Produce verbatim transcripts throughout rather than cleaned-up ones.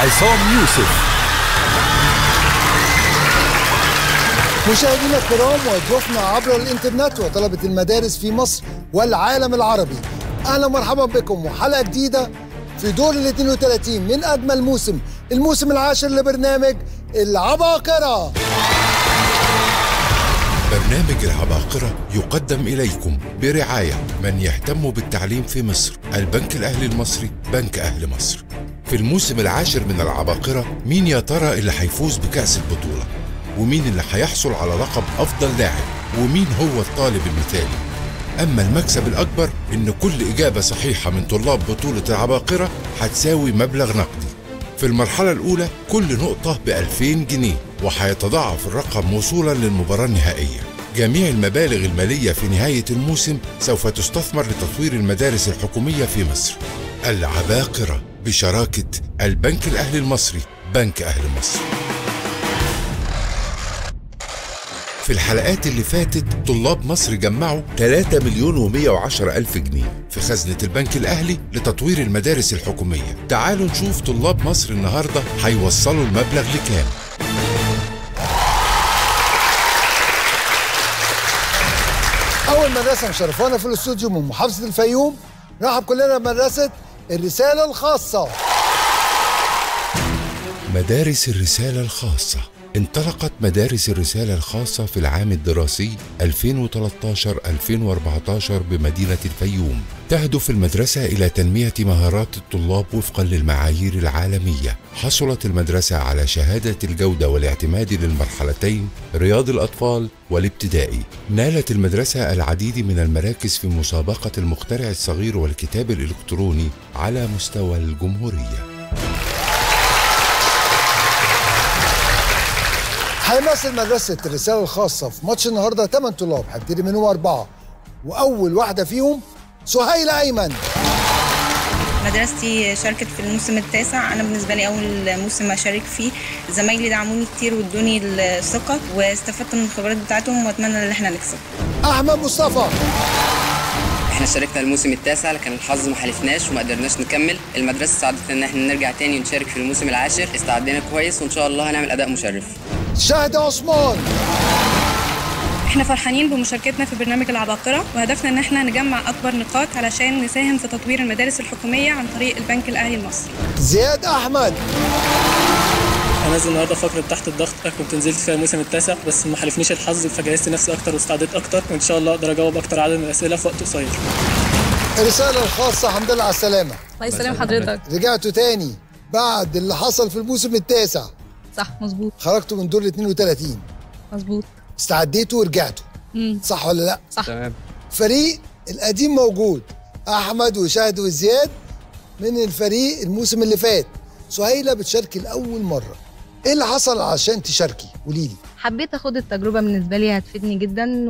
عصام يوسف. مشاهدينا الكرام وضيوفنا عبر الانترنت وطلبة المدارس في مصر والعالم العربي، اهلا ومرحبا بكم وحلقة جديدة في دور ال اثنين وثلاثين من اجمل موسم، الموسم العاشر لبرنامج العباقرة. برنامج العباقرة يقدم إليكم برعاية من يهتم بالتعليم في مصر، البنك الأهلي المصري، بنك أهل مصر. في الموسم العاشر من العباقرة، مين يا ترى اللي هيفوز بكأس البطولة؟ ومين اللي هيحصل على لقب أفضل لاعب؟ ومين هو الطالب المثالي؟ أما المكسب الأكبر إن كل إجابة صحيحة من طلاب بطولة العباقرة هتساوي مبلغ نقدي. في المرحلة الأولى كل نقطة بألفين جنيه، وهيتضاعف الرقم وصولا للمباراة النهائية. جميع المبالغ المالية في نهاية الموسم سوف تستثمر لتطوير المدارس الحكومية في مصر. العباقرة بشراكة البنك الأهلي المصري، بنك أهل مصر. في الحلقات اللي فاتت طلاب مصر جمعوا ثلاثة مليون ومئة وعشرة ألف جنيه في خزنة البنك الأهلي لتطوير المدارس الحكومية. تعالوا نشوف طلاب مصر النهاردة هيوصلوا المبلغ لكام. أول مدرسة مشرفانا في الاستوديو من محافظة الفيوم، نرحب كلنا بمدرسة الرسالة الخاصة. مدارس الرسالة الخاصة. انطلقت مدارس الرسالة الخاصة في العام الدراسي ألفين وثلاثة عشر ألفين وأربعة عشر بمدينة الفيوم. تهدف المدرسة إلى تنمية مهارات الطلاب وفقا للمعايير العالمية. حصلت المدرسة على شهادة الجودة والاعتماد للمرحلتين رياض الأطفال والابتدائي. نالت المدرسة العديد من المراكز في مسابقة المخترع الصغير والكتاب الإلكتروني على مستوى الجمهورية. هيمثل مدرسة الرسالة الخاصة في ماتش النهارده ثمان طلاب، هبتدي منهم أربعة، وأول واحدة فيهم سهيلة أيمن. مدرستي شاركت في الموسم التاسع، أنا بالنسبة لي أول موسم أشارك فيه. زمايلي دعموني كتير وادوني الثقة واستفدت من الخبرات بتاعتهم، وأتمنى إن احنا نكسب. أحمد مصطفى. احنا شاركنا الموسم التاسع لكن الحظ ما حالفناش وما قدرناش نكمل. المدرسة ساعدتنا ان احنا نرجع تاني ونشارك في الموسم العاشر. استعدينا كويس وان شاء الله هنعمل اداء مشرف. شهد عثمان. احنا فرحانين بمشاركتنا في برنامج العباقرة، وهدفنا ان احنا نجمع اكبر نقاط علشان نساهم في تطوير المدارس الحكومية عن طريق البنك الاهلي المصري. زياد احمد. انا نازل النهارده فقره تحت الضغط، كنت نزلت فيها الموسم التاسع بس ما حالفنيش الحظ، فجهزت نفسي اكتر واستعديت اكتر، وان شاء الله اقدر اجاوب اكتر عدد من الاسئله في وقت قصير. الرساله الخاصه، الحمد لله على السلامه. الله يسلم حضرتك. رجعتوا تاني بعد اللي حصل في الموسم التاسع. صح مظبوط. خرجتوا من دور ال اثنين وثلاثين. مظبوط. استعديتوا ورجعتوا. امم صح ولا لا؟ صح. تمام. فريق القديم موجود، احمد وشهد وزياد من الفريق الموسم اللي فات. سهيلة بتشاركي لاول مره، ايه اللي حصل عشان تشاركي؟ قولي لي. حبيت اخد التجربه، بالنسبه لي هتفيدني جدا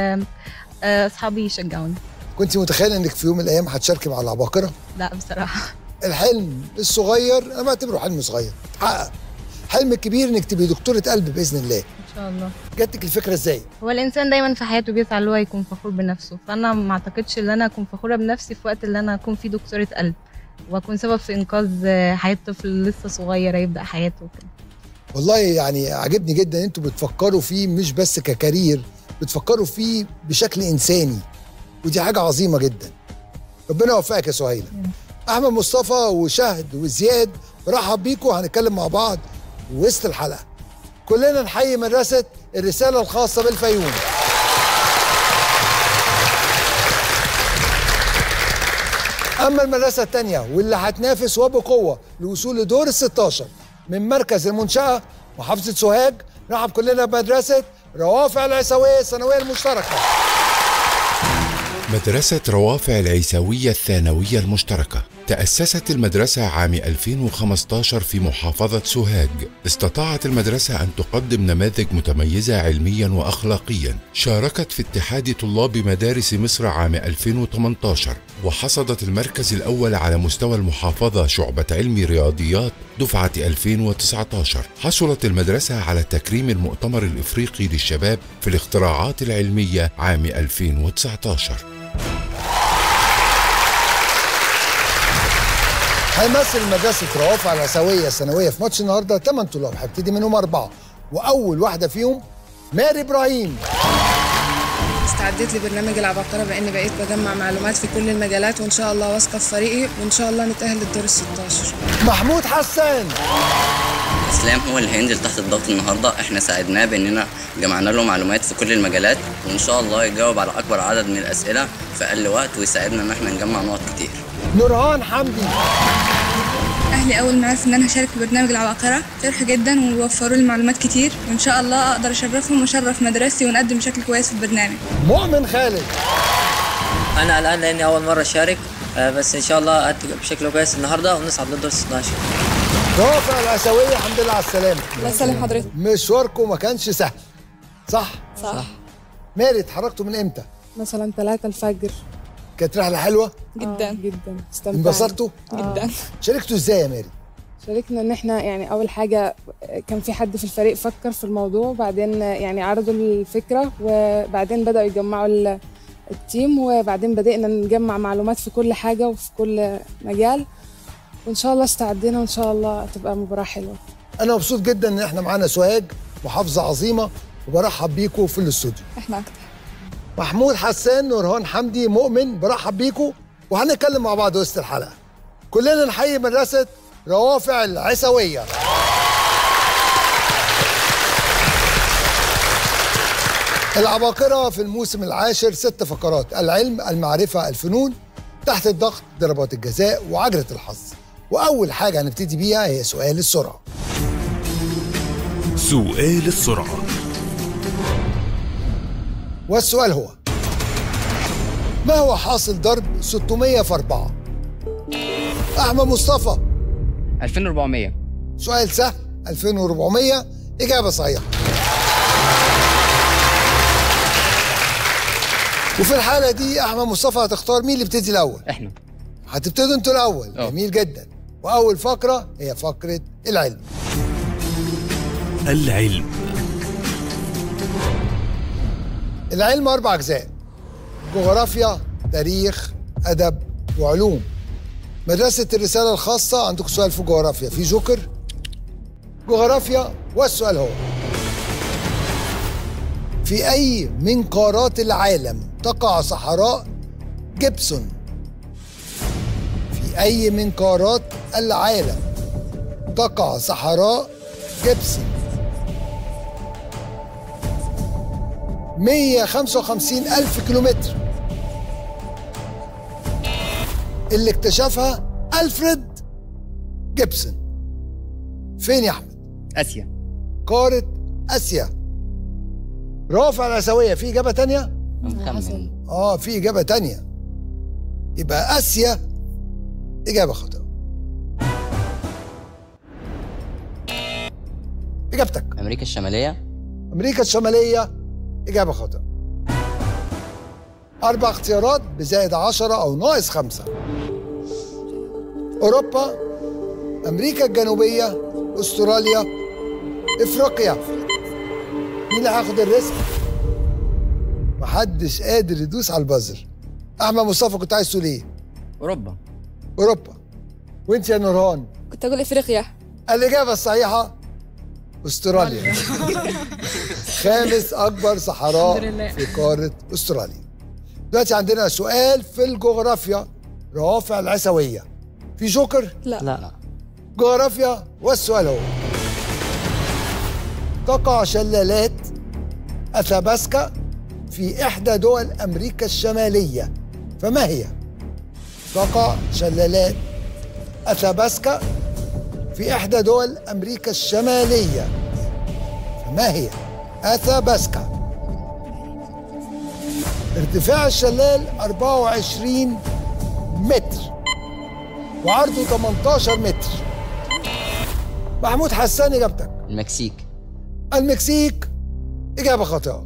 واصحابي يشجعوني. كنت متخيله انك في يوم من الايام هتشاركي مع العباقره؟ لا بصراحه. الحلم الصغير انا بعتبره حلم صغير اتحقق، حلم الكبير انك تبقي دكتوره قلب باذن الله ان شاء الله. جاتك الفكره ازاي؟ هو الانسان دايما في حياته بيسعى اللي هو يكون فخور بنفسه، فانا ما اعتقدش ان انا اكون فخوره بنفسي في وقت اللي انا اكون فيه دكتوره قلب واكون سبب في انقاذ حياه طفل لسه صغير يبدا حياته وكده. والله يعني عجبني جدا انتوا بتفكروا فيه مش بس ككارير، بتفكروا فيه بشكل انساني، ودي حاجه عظيمه جدا. ربنا يوفقك يا سهيلة. احمد مصطفى وشهد وزياد برحب بيكم، هنتكلم مع بعض وسط الحلقه. كلنا نحيي مدرسه الرساله الخاصه بالفيوم. اما المدرسه الثانيه واللي هتنافس وبقوه للوصول لدور ال ستاشر من مركز المنشاه محافظه سوهاج، نرحب كلنا بمدرسه روافع العيساويه الثانويه المشتركه. مدرسة روافع العيساوية الثانوية المشتركة. تأسست المدرسة عام ألفين وخمسة عشر في محافظة سوهاج. استطاعت المدرسة أن تقدم نماذج متميزة علميا وأخلاقيا. شاركت في اتحاد طلاب مدارس مصر عام ألفين وثمانية عشر، وحصدت المركز الأول على مستوى المحافظة شعبة علم رياضيات دفعة ألفين وتسعة عشر. حصلت المدرسة على تكريم المؤتمر الإفريقي للشباب في الاختراعات العلمية عام ألفين وتسعة عشر. هيمثل مدرسة روافع العسوية الثانوية في ماتش النهارده ثمان طلاب، هيبتدي منهم أربعة، وأول واحدة فيهم ماري إبراهيم. استعديت لبرنامج العباقرة بإني بقيت بجمع معلومات في كل المجالات، وإن شاء الله واثقة في فريقي، وإن شاء الله نتأهل للدور الستاشر. محمود حسان. اسلام هو اللي هينزل تحت الضغط النهارده، احنا ساعدناه باننا جمعنا له معلومات في كل المجالات، وان شاء الله يجاوب على اكبر عدد من الاسئله في اقل وقت ويساعدنا ان احنا نجمع نقط كتير. نورهان حمدي. اهلي اول ما عرفوا ان انا هشارك في برنامج العباقرة فرحوا جدا ووفروا لي معلومات كتير، وان شاء الله اقدر اشرفهم واشرف مدرستي ونقدم بشكل كويس في البرنامج. مؤمن خالد. انا قلقان لاني اول مره اشارك، بس ان شاء الله أدي بشكل كويس النهارده ونصعد للدور ستاشر. روافع العسوية الحمد لله على السلامة. الله يسلم حضرتك. مشواركم ما كانش سهل، صح؟ صح. ماري اتحركتوا من امتى؟ مثلا ثلاثة الفجر. كانت رحلة حلوة؟ جدا آه جدا استمتعنا. انبسطتوا؟ جدا. شاركتوا ازاي يا ماري؟ شاركنا ان احنا يعني اول حاجة كان في حد في الفريق فكر في الموضوع، وبعدين يعني عرضوا الفكرة، وبعدين بدأوا يجمعوا التيم، وبعدين بدأنا نجمع معلومات في كل حاجة وفي كل مجال، وان شاء الله استعدينا وان شاء الله تبقى مباراة حلوة. انا مبسوط جدا ان احنا معانا سوهاج، محافظة عظيمة، وبرحب بيكم في الاستوديو. احنا اكتر. محمود حسان، نورهان حمدي، مؤمن، برحب بيكم، وهنتكلم مع بعض وسط الحلقة. كلنا نحيي مدرسة روافع العسوية. العباقرة في الموسم العاشر ست فقرات: العلم، المعرفة، الفنون، تحت الضغط، ضربات الجزاء، وعجلة الحظ. وأول حاجة هنبتدي بيها هي سؤال السرعة. سؤال السرعة. والسؤال هو: ما هو حاصل ضرب ستمية في أربعة؟ أحمد مصطفى. ألفين وأربعمية. سؤال سهل، ألفين وأربعمية، إجابة صحيحة. وفي الحالة دي أحمد مصطفى هتختار مين اللي يبتدي الأول؟ إحنا. هتبتدوا أنتوا الأول. أوه. جميل جدا. وأول فقرة هي فقرة العلم. العلم. العلم أربع أجزاء: جغرافيا، تاريخ، أدب، وعلوم. مدرسة الرسالة الخاصة عندكم سؤال في جغرافيا، في جوكر. جغرافيا، والسؤال هو: في أي من قارات العالم تقع صحراء جيبسون؟ في أي من قارات العالم تقع صحراء جيبسون؟ مية وخمسة وخمسين ألف كيلومتر، اللي اكتشفها ألفريد جيبسون. فين يا أحمد؟ آسيا. قارة آسيا. روافع العسوية، في إجابة تانية؟ نكمل. آه في إجابة تانية، يبقى آسيا إجابة خاطئة. إجابتك؟ امريكا الشماليه. أمريكا الشمالية إجابة خاطئة. أربع اختيارات بزائد عشرة أو ناقص خمسة: أوروبا، أمريكا الجنوبية، أستراليا، إفريقيا. مين اللي هياخد الريسك؟ محدش قادر يدوس على البازر. أحمد مصطفى كنت عايز تقول إيه؟ أوروبا. أوروبا. وأنت يا نورهان؟ كنت أقول إفريقيا. الإجابة الصحيحة أستراليا. خامس أكبر صحراء في قارة أستراليا. دلوقتي عندنا سؤال في الجغرافيا، روافع العسوية. في جوكر؟ لا لا. جغرافيا، والسؤال هو: تقع شلالات أثاباسكا في إحدى دول أمريكا الشمالية، فما هي؟ تقع شلالات أثاباسكا في إحدى دول أمريكا الشمالية، فما هي؟ أثاباسكا. ارتفاع الشلال أربعة وعشرين متر وعرضه ثمانية عشر متر. محمود حسان، إجابتك؟ المكسيك. المكسيك إجابة خاطئة.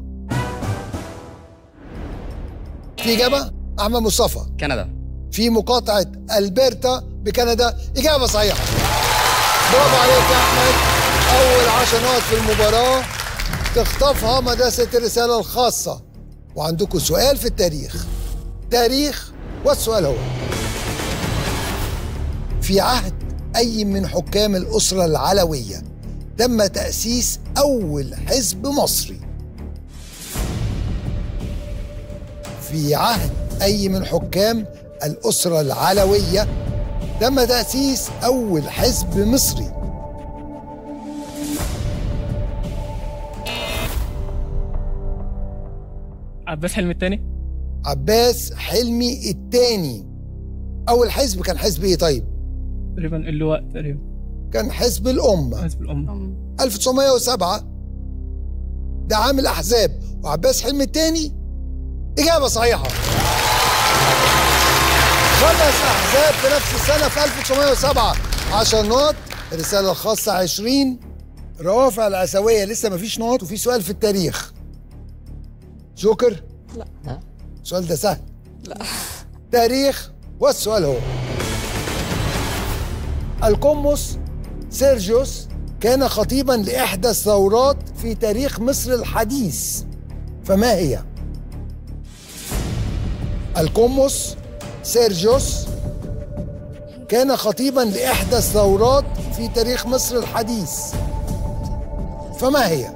في إجابة؟ أحمد مصطفى. كندا. في مقاطعة ألبرتا بكندا، إجابة صحيحة. برافو عليك يا أحمد. أول عشر نقط في المباراة تخطفها مدرسة الرسالة الخاصة. وعندكم سؤال في التاريخ. تاريخ، والسؤال هو: في عهد أي من حكام الأسرة العلوية تم تأسيس أول حزب مصري؟ في عهد أي من حكام الأسرة العلوية تم تأسيس أول حزب مصري؟ عباس حلمي الثاني. عباس حلمي الثاني. أول حزب كان حزب إيه طيب؟ تقريبا اللواء تقريبا. كان حزب الأمة. حزب الأمة. ألف وتسعمائة وسبعة ده عام الأحزاب، وعباس حلمي الثاني إجابة صحيحة. خمس أحزاب في نفس السنة في ألف وتسعمائة وسبعة. عشر نقط. الرسالة الخاصة عشرين. روافع العسوية لسه مفيش نقط، وفي سؤال في التاريخ. جوكر؟ لا. لا. السؤال ده سهل. لا. تاريخ، والسؤال هو: القمص سيرجيوس كان خطيبا لإحدى الثورات في تاريخ مصر الحديث، فما هي؟ القمص سيرجيوس كان خطيبا لإحدى الثورات في تاريخ مصر الحديث، فما هي؟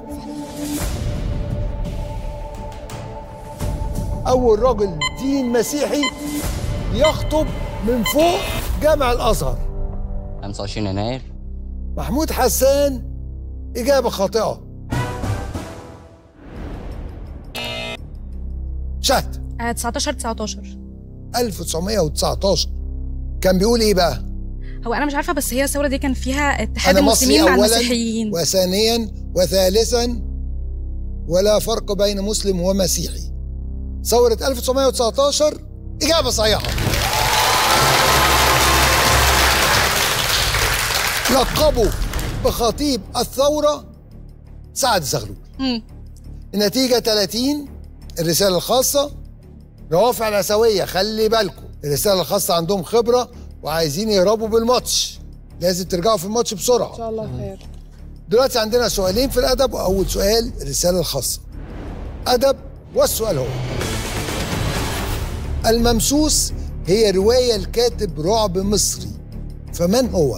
أول رجل دين مسيحي يخطب من فوق جامع الأزهر. خمسة وعشرين يناير. محمود حسان. إجابة خاطئة. شهد. تسعتاشر تسعتاشر. ألف وتسعمائة وتسعتاشر. كان بيقول إيه بقى؟ هو أنا مش عارفة، بس هي الثورة دي كان فيها اتحاد المسلمين مع المسيحيين. وثانيا وثالثا ولا فرق بين مسلم ومسيحي. ثورة ألف وتسعمائة وتسعتاشر. إجابة صحيحة. لقبوا بخطيب الثورة سعد زغلول. النتيجة ثلاثين. الرسالة الخاصة روافع العسوية، خلي بالكم الرسالة الخاصة عندهم خبرة وعايزين يهربوا بالماتش، لازم ترجعوا في الماتش بسرعة. إن شاء الله خير. دلوقتي عندنا سؤالين في الأدب، وأول سؤال الرسالة الخاصة. أدب، والسؤال هو: الممسوس هي رواية لكاتب رعب مصري، فمن هو؟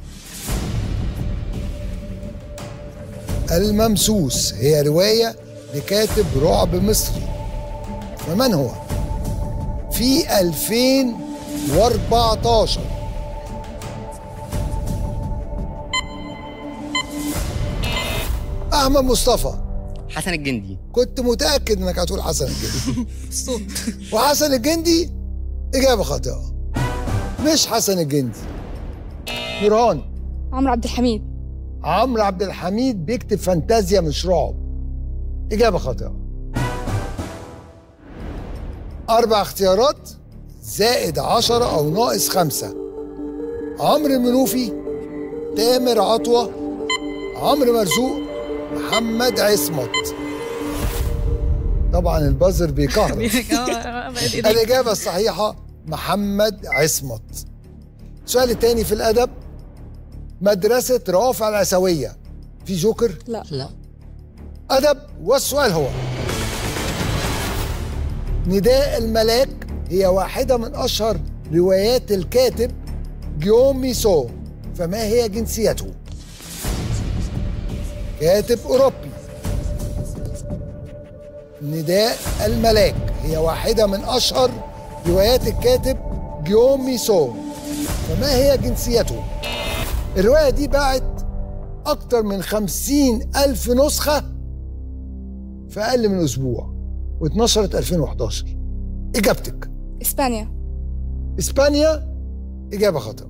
الممسوس هي رواية لكاتب رعب مصري، فمن هو؟ في ألفين وأربعتاشر. أحمد مصطفى. حسن الجندي. كنت متأكد إنك هتقول حسن الجندي. الصوت. وحسن الجندي إجابة خاطئة. مش حسن الجندي. نورهان. عمرو عبد الحميد. عمرو عبد الحميد بيكتب فانتازيا مش رعب. إجابة خاطئة. أربع اختيارات زائد عشرة أو ناقص خمسة. عمرو المنوفي، تامر عطوة، عمرو مرزوق، محمد عصمت. طبعا البازر بيكهرب. الإجابة الصحيحة محمد عصمت. السؤال الثاني في الأدب: مدرسة روافع العسوية. في جوكر؟ لا. لا. أدب، والسؤال هو: نداء الملاك هي واحدة من أشهر روايات الكاتب جيوم ميسو، فما هي جنسيته؟ كاتب أوروبي. نداء الملاك هي واحدة من أشهر روايات الكاتب جيوم ميسو، فما هي جنسيته؟ الرواية دي باعت أكتر من خمسين ألف نسخة في أقل من أسبوع، واتنشرت ألفين وحداشر. إجابتك؟ إسبانيا. إسبانيا. إجابة خاطئة.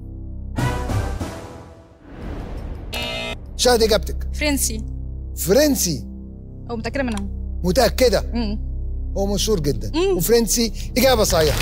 شاهد إجابتك؟ فرنسي. فرنسي. أو متأكدة منها. متأكدة؟ مم. هو مشهور جدا. مم. وفرنسي. إجابة صحيحة.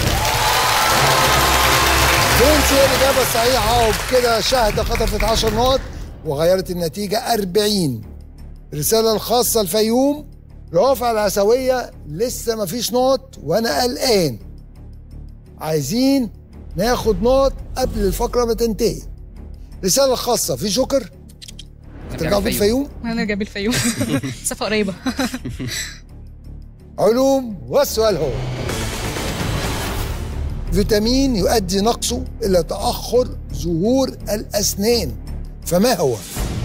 فرنسي هي الإجابة الصحيحة، وبكده شاهد خطفت عشر نقط وغيرت النتيجة أربعين. الرسالة الخاصة الفيوم، روافع العسوية لسه مفيش نقط وأنا قلقان. عايزين ناخد نقط قبل الفقرة ما تنتهي. الرسالة الخاصة في جوكر. هترجعوا في الفيوم؟ هنرجع بالفيوم. مسافة قريبة. علوم، والسؤال هو: فيتامين يؤدي نقصه إلى تأخر ظهور الأسنان، فما هو؟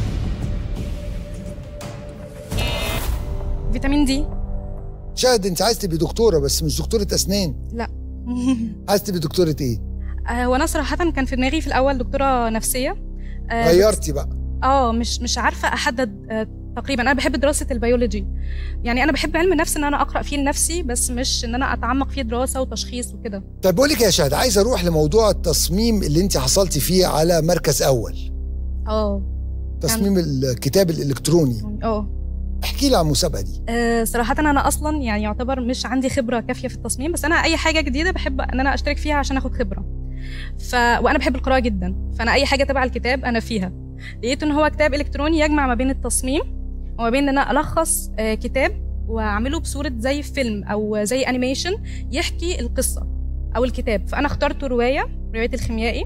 فيتامين دي. شاهد أنت عايز تبقي دكتورة بس مش دكتورة أسنان. لا. عايز تبقي دكتورة إيه؟ هو أنا صراحة كان في دماغي في الأول دكتورة نفسية. آه غيرتي بقى؟ اه مش مش عارفة أحدد. آه تقريبا أنا بحب دراسة البيولوجي، يعني أنا بحب علم النفس إن أنا أقرأ فيه لنفسي بس مش إن أنا أتعمق فيه دراسة وتشخيص وكده. طيب بقول لك يا شاهد، عايز أروح لموضوع التصميم اللي أنت حصلتي فيه على مركز أول. اه تصميم الكتاب الإلكتروني. اه احكي لي عن المسابقة دي. أه صراحة أنا أصلا يعني يعتبر مش عندي خبرة كافية في التصميم، بس أنا أي حاجة جديدة بحب إن أنا أشترك فيها عشان أخد خبرة. ف... وأنا بحب القراءة جدا، فأنا أي حاجة تبع الكتاب أنا فيها. لقيت إن هو كتاب إلكتروني يجمع ما بين التصميم وما بين إن أنا ألخص أه كتاب وأعمله بصورة زي فيلم أو زي أنيميشن يحكي القصة أو الكتاب. فأنا اخترت رواية رواية الخيميائي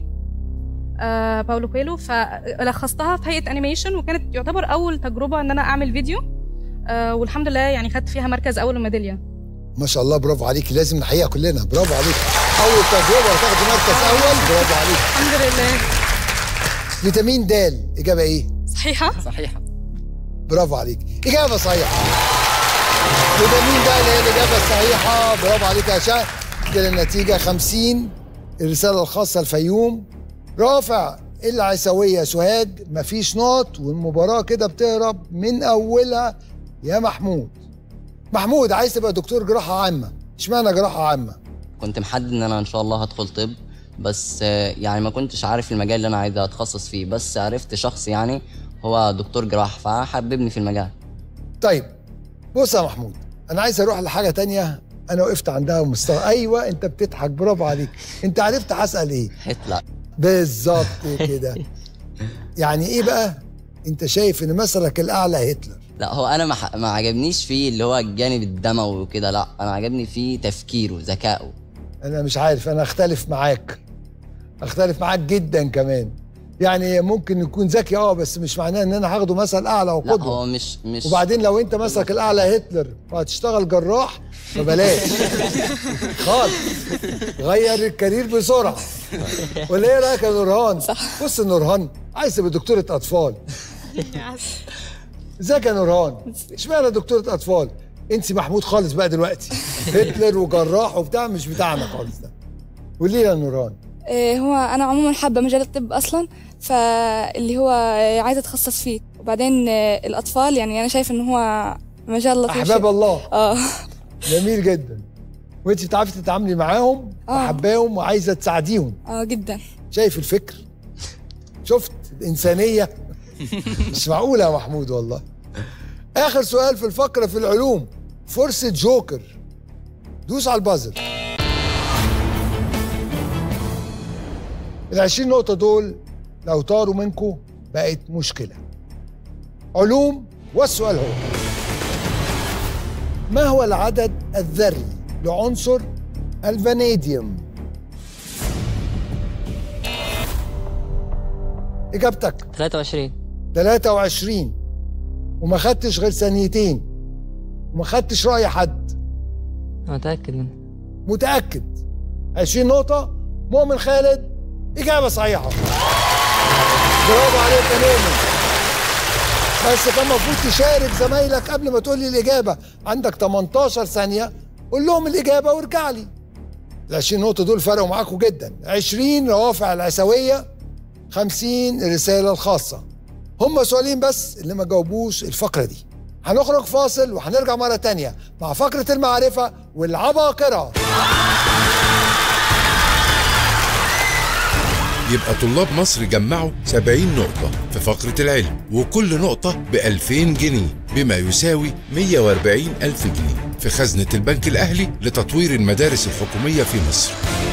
أه باولو كويلو، فلخصتها في هيئة أنيميشن، وكانت يعتبر أول تجربة إن أنا أعمل فيديو. أه والحمد لله يعني خدت فيها مركز اول وميداليه. ما شاء الله، برافو عليكي، لازم نحييها كلنا، برافو عليكي. اول تجربه تاخدي مركز اول، برافو عليكي. الحمد لله. فيتامين د اجابه ايه؟ صحيحه. صحيحه. برافو عليكي، اجابه صحيحه. فيتامين د هي الاجابه الصحيحه، برافو عليكي يا شاهد. كده النتيجه خمسين. الرساله الخاصه الفيوم رافع، العيسويه سوهاج مفيش نقط، والمباراه كده بتهرب من اولها يا محمود. محمود عايز تبقى دكتور جراحه عامه، اشمعنى جراحه عامه؟ كنت محدد ان انا ان شاء الله هدخل طب، بس يعني ما كنتش عارف المجال اللي انا عايز اتخصص فيه، بس عرفت شخص يعني هو دكتور جراحه فحببني في المجال. طيب بص يا محمود، انا عايز اروح لحاجه تانية انا وقفت عندها ومستوى. ايوه انت بتضحك، برافو عليك. انت عرفت هسال ايه؟ هتلر. بالظبط كده. يعني ايه بقى؟ انت شايف ان مثلك الاعلى هتلر؟ لا هو انا ما, ما عجبنيش فيه اللي هو الجانب الدموي وكده، لا انا عجبني فيه تفكيره ذكائه. انا مش عارف، انا اختلف معاك، اختلف معاك جدا كمان. يعني ممكن يكون ذكي اه بس مش معناه ان انا هاخده مثل اعلى وقدوه. لا هو مش مش وبعدين لو انت مثلك الاعلى هتلر وهتشتغل جراح فبلاش خالص، غير الكارير بسرعه. ولا ايه رايك يا نورهان؟ صح. بص نورهان عايز تبقى دكتوره اطفال. ازيك يا نورهان؟ اشمعنى دكتوره اطفال؟ انسي محمود خالص بقى دلوقتي، هتلر وجراح وبتاع مش بتاعنا خالص ده. قولي لي يا نورهان. إيه هو انا عموما حابه مجال الطب اصلا، فاللي هو عايزه اتخصص فيه، وبعدين الاطفال يعني انا شايف ان هو مجال لطيف. احباب الله. اه جميل جدا. وانت بتعرفي تتعاملي معاهم وحباهم وعايزه تساعديهم. اه جدا. شايف الفكر؟ شفت الانسانيه؟ مش معقوله يا محمود والله. اخر سؤال في الفقره في العلوم، فرصه جوكر. دوس على البازر. العشرين نقطة دول لو طاروا منكم بقت مشكلة. علوم، والسؤال هو: ما هو العدد الذري لعنصر الفانيديوم؟ إجابتك ثلاثة وعشرين. ثلاثة وعشرين، وما خدتش غير ثانيتين، وما خدتش رأي حد. متأكد منه. متأكد. عشرين نقطة. مؤمن خالد إجابة صحيحة. برافو عليك يا مؤمن. بس كان المفروض تشارك زمايلك قبل ما تقول لي الإجابة. عندك تمنتاشر ثانية، قول لهم الإجابة وارجع لي. ال عشرين نقطة دول فرقوا معاكم جدا. عشرين روافع العيسوية، خمسين الرسالة الخاصة. هم سؤالين بس اللي ما جاوبوش الفقرة دي. هنخرج فاصل وهنرجع مرة تانية مع فقرة المعرفة والعباقرة. يبقى طلاب مصر جمعوا سبعين نقطة في فقرة العلم، وكل نقطة بألفين جنيه بما يساوي مية وأربعين ألف جنيه في خزنة البنك الأهلي لتطوير المدارس الحكومية في مصر.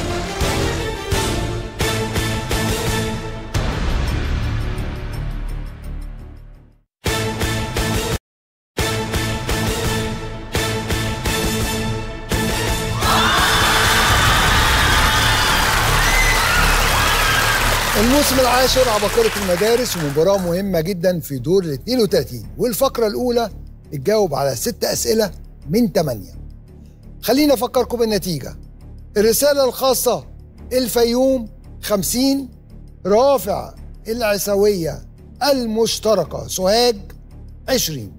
الموسم العاشر عباقرة المدارس، ومباراة مهمة جدا في دور ال اثنين وثلاثين، والفقرة الأولى تجاوب على ست أسئلة من ثمانية. خلينا أفكركم بالنتيجة. الرسالة الخاصة الفيوم خمسين، روافع العسوية المشتركة سوهاج عشرين.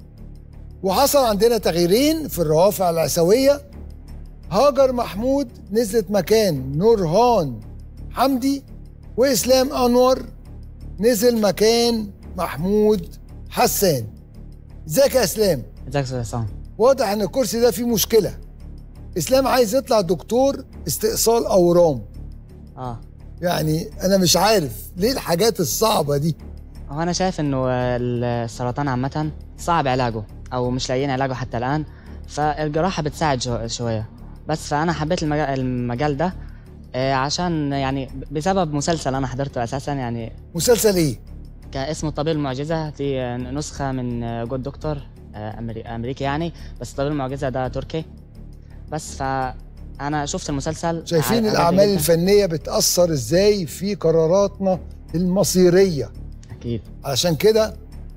وحصل عندنا تغييرين في الروافع العسوية، هاجر محمود نزلت مكان نورهان حمدي، وإسلام أنور نزل مكان محمود حسان. ازيك يا إسلام؟ ازيك يا عصام؟ واضح ان الكرسي ده فيه مشكلة. إسلام عايز يطلع دكتور استئصال أورام. اه يعني أنا مش عارف ليه الحاجات الصعبة دي. هو أنا شايف إنه السرطان عامة صعب علاجه أو مش لاقيين علاجه حتى الآن، فالجراحة بتساعد شو شوية. بس فأنا حبيت المجال, المجال ده آه عشان يعني بسبب مسلسل أنا حضرته أساسا. يعني مسلسل إيه؟ كان اسمه الطبيب المعجزة، دي نسخة من جود دكتور أمريكي يعني، بس الطبيب المعجزة ده تركي. بس فأنا شفت المسلسل. شايفين الأعمال الفنية بتأثر إزاي في قراراتنا المصيرية. أكيد. علشان كده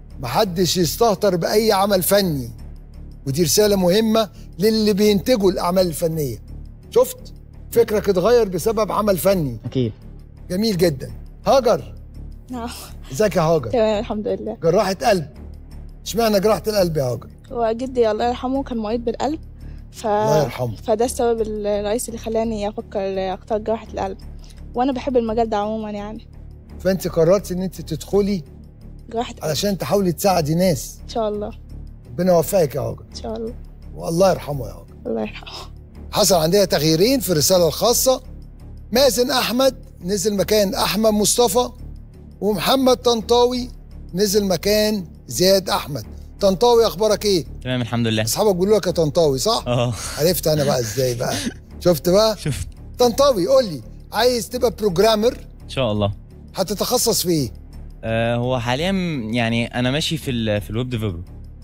محدش يستهتر بأي عمل فني، ودي رسالة مهمة للي بينتجوا الأعمال الفنية. شفت؟ فكرك اتغير بسبب عمل فني. أكيد. جميل جدا. هاجر. نعم. ازيك يا هاجر؟ تمام الحمد لله. جراحة قلب. اشمعنى جراحة القلب يا هاجر؟ هو جدي الله يرحمه كان مريض بالقلب، ف... الله يرحمه. فده السبب الرئيسي اللي خلاني افكر اختار جراحة القلب، وانا بحب المجال ده عموما يعني. فانت قررت ان انت تدخلي جراحة قلب علشان تحاولي تساعدي ناس. ان شاء الله. ربنا يوفقك يا هاجر. ان شاء الله. والله يرحمه يا هاجر. الله يرحمه. حصل عندنا تغييرين في الرسالة الخاصة. مازن أحمد نزل مكان أحمد مصطفى، ومحمد طنطاوي نزل مكان زياد أحمد. طنطاوي أخبارك إيه؟ تمام الحمد لله. أصحابك بيقولوا لك يا طنطاوي صح؟ اه عرفت أنا بقى إزاي بقى. شفت بقى؟ شفت. طنطاوي قول لي، عايز تبقى بروجرامر؟ إن شاء الله. هتتخصص في إيه؟ آه هو حاليا يعني أنا ماشي في ال في الويب ديفلوبر،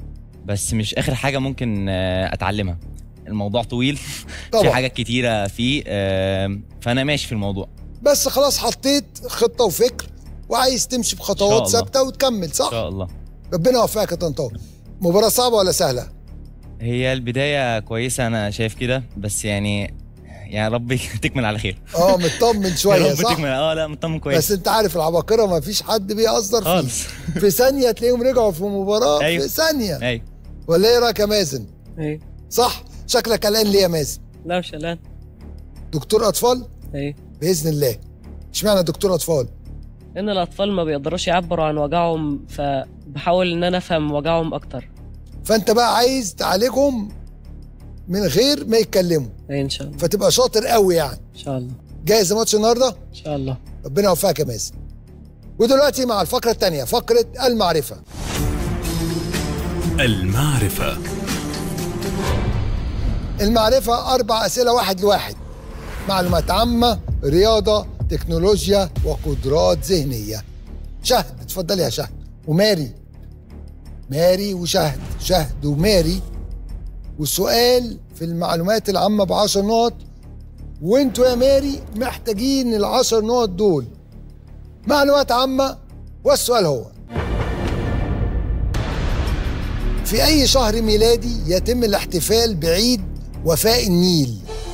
بس مش آخر حاجة ممكن آه أتعلمها. الموضوع طويل طبعا. في حاجات كتيرة فيه، آه فأنا ماشي في الموضوع. بس خلاص حطيت خطة وفكر وعايز تمشي بخطوات ثابتة وتكمل صح؟ إن شاء الله. ربنا يوفقك يا طنطاوي. مباراة صعبة ولا سهلة؟ هي البداية كويسة أنا شايف كده، بس يعني يعني ربي تكمل على خير. اه مطمن شوية يا رب صح؟ تكمل. اه لا مطمن كويس. بس انت عارف العباقرة ما فيش حد بيهزر فيه. في ثانية تلاقيهم رجعوا في مباراة. أيوه. في ثانية. ايوه. ولا ايه رأيك يا مازن؟ ايوه. صح؟ شكلك قلقان ليه يا مازن؟ لا مش قلقان. دكتور أطفال؟ ايوه. بإذن الله. اشمعنى دكتور أطفال؟ لأن الأطفال ما بيقدروش يعبروا عن وجعهم، فبحاول إن أنا أفهم وجعهم أكتر. فأنت بقى عايز تعالجهم من غير ما يتكلموا. أي إن شاء الله. فتبقى شاطر قوي يعني. إن شاء الله. جاهز لماتش النهارده؟ إن شاء الله. ربنا يوفقك يا مازن. ودلوقتي مع الفقرة الثانية، فقرة المعرفة. المعرفة. المعرفة أربع أسئلة واحد لواحد. معلومات عامة، رياضة، تكنولوجيا، وقدرات ذهنية. شهد اتفضلي يا شهد. وماري. ماري وشهد، شهد وماري. والسؤال في المعلومات العامة بعشر نقط، وانتوا يا ماري محتاجين العشر نقط دول. معلومات عامة، والسؤال هو: في أي شهر ميلادي يتم الاحتفال بعيد وفاء النيل؟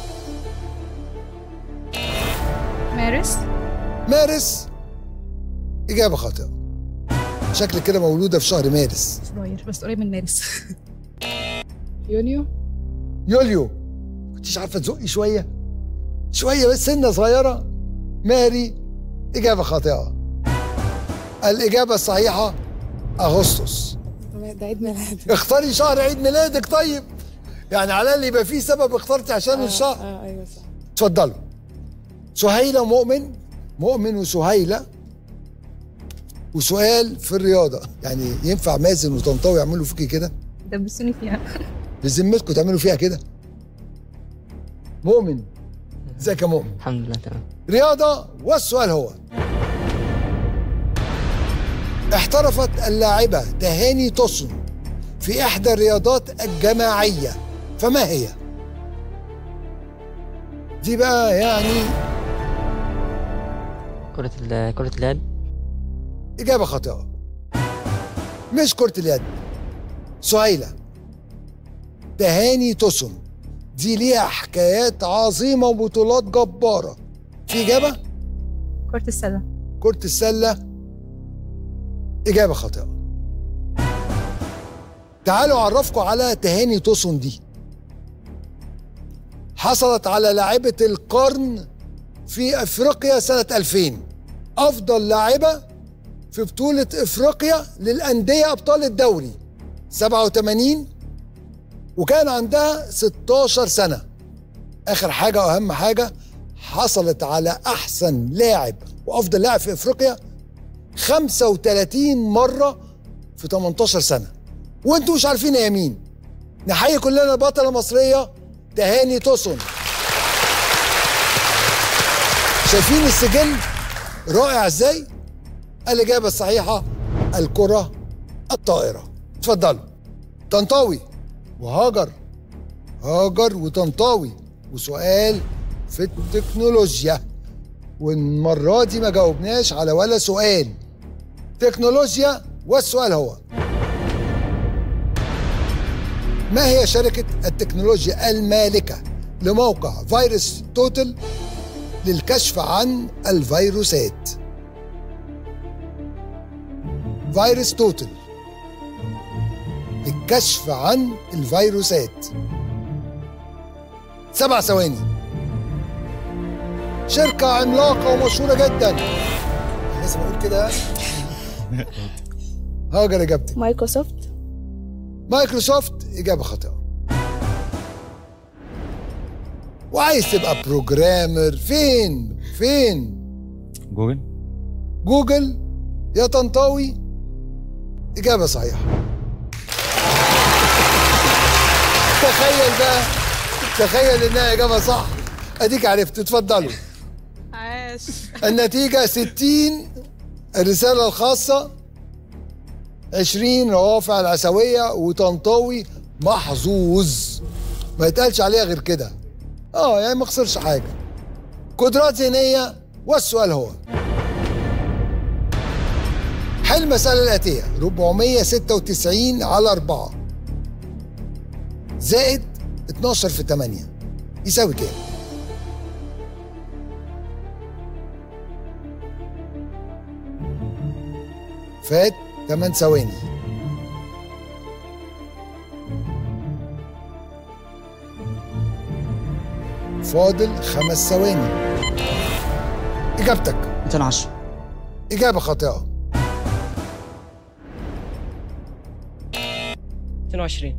مارس. مارس إجابة خاطئة. شكلك كده مولودة في شهر مارس. فبراير بس قريب من مارس. يونيو. يوليو. كنتيش عارفة تزقي شوية؟ شوية بس سنة صغيرة. ماري إجابة خاطئة. الإجابة الصحيحة أغسطس. ده عيد ميلادي. اختاري شهر عيد ميلادك طيب. يعني على الأقل يبقى فيه سبب اخترتي عشان آه الشهر. اه ايوه صح. اتفضلوا. سهيلة ومؤمن. مؤمن وسهيلة. وسؤال في الرياضة، يعني ينفع مازن وطنطاوي يعملوا فيكي كده؟ دبسوني فيها. بذمتكم تعملوا فيها كده؟ مؤمن. ازيك يا مؤمن؟ الحمد لله تمام. رياضة، والسؤال هو: احترفت اللاعبة تهاني توسن في إحدى الرياضات الجماعية، فما هي؟ دي بقى يعني كرة ال كرة اليد. إجابة خاطئة. مش كرة اليد. سهيلة. تهاني توسن دي ليها حكايات عظيمة وبطولات جبارة. في إجابة؟ كرة السلة. كرة السلة إجابة خاطئة. تعالوا أعرفكم على تهاني توسن دي. حصلت على لاعبة القرن في أفريقيا سنة ألفين، أفضل لاعبة في بطولة أفريقيا للأندية أبطال الدوري سبعة وثمانين، وكان عندها ستاشر سنة. آخر حاجة وأهم حاجة، حصلت على أحسن لاعب وأفضل لاعب في أفريقيا خمسة وثلاثين مرة في تمنتاشر سنة، وأنتوا مش عارفين هي مين. نحيي كلنا البطلة المصرية تهاني توسن. شايفين السجل رائع ازاي؟ الإجابة الصحيحة الكرة الطائرة. اتفضلوا. طنطاوي وهاجر، هاجر وطنطاوي، وسؤال في التكنولوجيا، والمرة دي ما جاوبناش على ولا سؤال. تكنولوجيا، والسؤال هو: ما هي شركة التكنولوجيا المالكة لموقع فيروس توتال للكشف عن الفيروسات؟ فيروس توتال للكشف عن الفيروسات. سبع ثواني. شركة عملاقة ومشهورة جدا. لازم اقول كده. هاجر اجابتك. مايكروسوفت. مايكروسوفت إجابة خاطئة. وعايز تبقى بروجرامر فين؟ فين؟ جوجل. جوجل يا طنطاوي. إجابة صحيحة. تخيل بقى، تخيل إنها إجابة صح. أديك عرفت. اتفضلوا. عاش. النتيجة ستين الرسالة الخاصة، عشرين روافع العسوية، وطنطاوي محظوظ. ما يتقالش عليها غير كده. اه يعني ما خسرش حاجة. قدرات ذهنية، والسؤال هو: حل المسألة الآتية: أربعمية وستة وتسعين على أربعة زائد اتناشر في تمانية يساوي كام؟ فات تمن ثواني. فاضل خمس ثواني. إجابتك؟ مئتين وعشرة. إجابة خاطئة. مئتين وعشرين.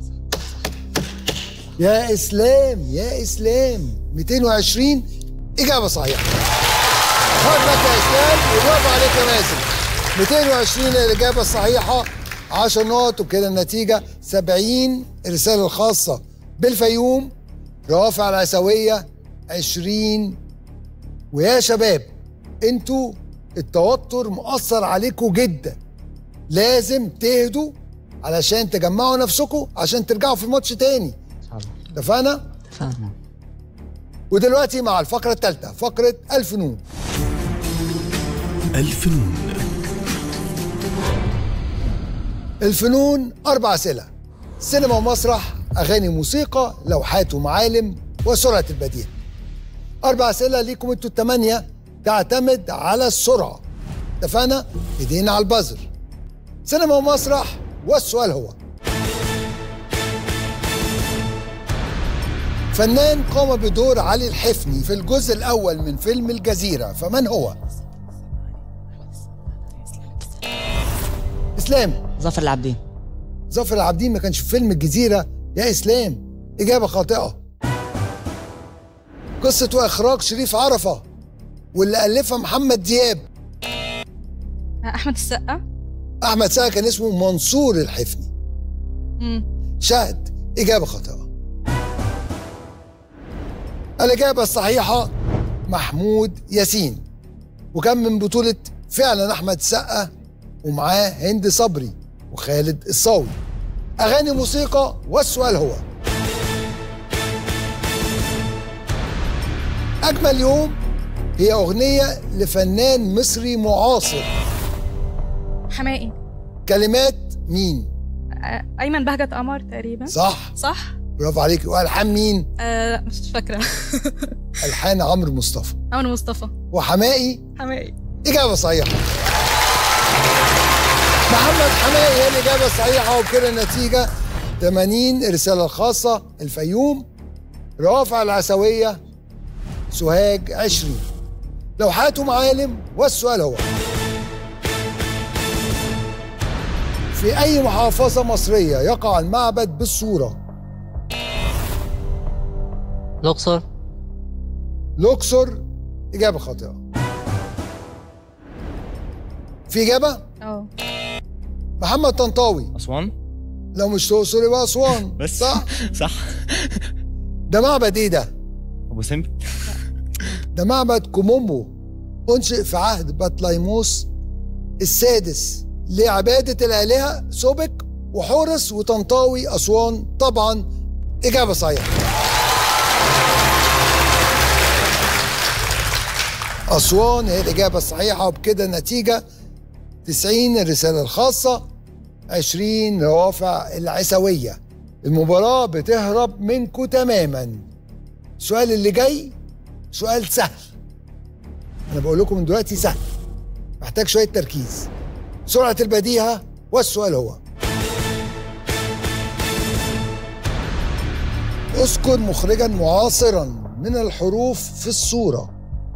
يا إسلام يا إسلام، مئتين وعشرين إجابة صحيحة. خد لك يا إسلام، وبرافو عليك يا مازن. مئتين وعشرين الإجابة الصحيحة، عشر نقط، وكده النتيجة سبعين. الرسالة الخاصة بالفيوم، روافع العسوية عشرين. ويا شباب انتوا التوتر مؤثر عليكم جدا، لازم تهدوا علشان تجمعوا نفسكم عشان ترجعوا في الماتش تاني. اتفقنا؟ اتفقنا. ودلوقتي مع الفقرة الثالثة، فقرة الفنون. الفنون. الفنون أربع أسئلة: سينما ومسرح، أغاني، موسيقى، لوحات ومعالم، وسرعة البديهة. أربع أسئلة ليكم انتوا التمانية، تعتمد على السرعة. اتفقنا؟ ايدينا على البازر. سينما ومسرح، والسؤال هو: فنان قام بدور علي الحفني في الجزء الأول من فيلم الجزيرة، فمن هو؟ إسلام. ظافر العابدين. ظافر العابدين ما كانش في فيلم الجزيرة يا إسلام. إجابة خاطئة. قصة وإخراج شريف عرفة، واللي ألفها محمد دياب. أحمد السقا. أحمد السقا كان اسمه منصور الحفني. امم شاهد. إجابة خاطئة. الإجابة الصحيحة محمود ياسين، وكان من بطولة فعلا أحمد السقا ومعاه هند صبري وخالد الصاوي. أغاني، موسيقى، والسؤال هو: أجمل يوم هي أغنية لفنان مصري معاصر. حماقي. كلمات مين؟ أيمن بهجت قمر تقريبا. صح صح. برافو عليك. وألحان مين؟ آه مش فاكرة. الحان عمرو مصطفى. عمرو مصطفى. وحمائي. حمائي. اجابه صحيحه. محمد حمائي هي الاجابه الصحيحه، وبكده النتيجه ثمانين. الرساله الخاصه الفيوم روافع العسويه سوهاج عشرين. لوحات ومعالم، والسؤال هو: في أي محافظة مصرية يقع المعبد بالصورة؟ الأقصر. الأقصر إجابة خاطئة. في إجابة؟ اه محمد طنطاوي. أسوان. لو مش الأقصر يبقى أسوان. بس صح؟ صح. ده معبد إيه ده؟ أبو سمبل. ده معبد كومومبو، أنشئ في عهد بطليموس السادس لعبادة الآلهة سوبك وحورس، وطنطاوي أسوان. طبعا إجابة صحيحة. أسوان هي الإجابة الصحيحة، وبكده النتيجة تسعين. الرسالة الخاصة عشرين. روافع العسوية. المباراة بتهرب منكم تماما. السؤال اللي جاي سؤال سهل، أنا بقول لكم من دلوقتي سهل، محتاج شوية تركيز، سرعة البديهة. والسؤال هو: اذكر مخرجا معاصرا من الحروف في الصورة.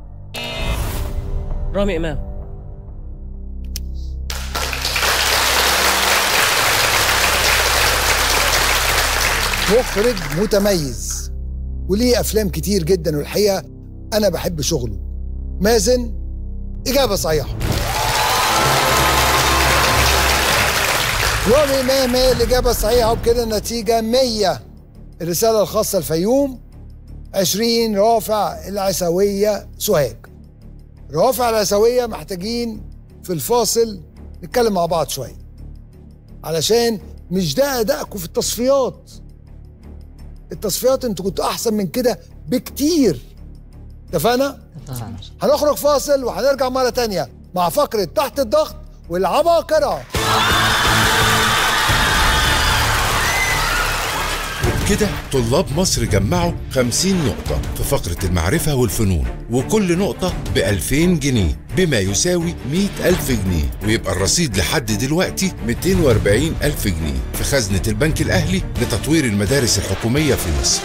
رامي إمام. مخرج متميز وليه أفلام كتير جدا، والحقيقة أنا بحب شغله. مازن. إجابة صحيحة. رامي إمام هي الإجابة الصحيحة، وبكده النتيجة مية. الرسالة الخاصة الفيوم عشرين. روافع العسوية سوهاج. روافع العسوية محتاجين في الفاصل نتكلم مع بعض شوية، علشان مش ده أدائكم في التصفيات. التصفيات انتوا كنتوا أحسن من كده بكتير. اتفقنا؟ هنخرج فاصل وهنرجع مرة تانية مع فقرة تحت الضغط والعباقرة. كده طلاب مصر جمعوا خمسين نقطة في فقرة المعرفة والفنون، وكل نقطة بألفين جنيه بما يساوي مئة ألف جنيه، ويبقى الرصيد لحد دلوقتي مئتين وأربعين ألف جنيه في خزنة البنك الأهلي لتطوير المدارس الحكومية في مصر.